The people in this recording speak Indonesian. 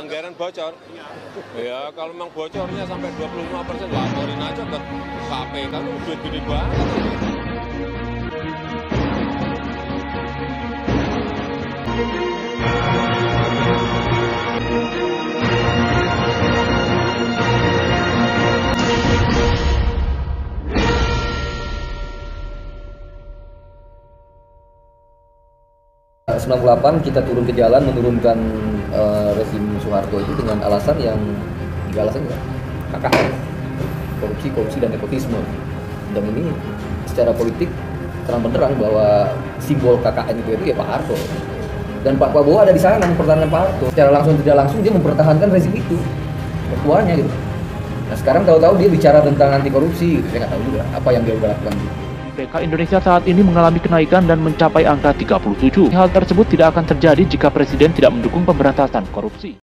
anggaran bocor. Ya kalau memang bocornya sampai 25%, laporin aja ke KPK, kan duit gede banget. Tahun 98 kita turun ke jalan menurunkan rezim Soeharto itu dengan alasan yang tiga alasan ya, KKN, korupsi dan nepotisme. Dan ini secara politik terang benderang bahwa simbol KKN itu ya Pak Harto. Dan Pak Prabowo ada di sana mempertahankan Pak Harto. Secara langsung tidak langsung dia mempertahankan rezim itu, ketuanya gitu. Nah sekarang tahu-tahu dia bicara tentang anti korupsi, saya nggak tahu juga apa yang dia udah lakukan. IPK Indonesia saat ini mengalami kenaikan dan mencapai angka 37. Hal tersebut tidak akan terjadi jika Presiden tidak mendukung pemberantasan korupsi.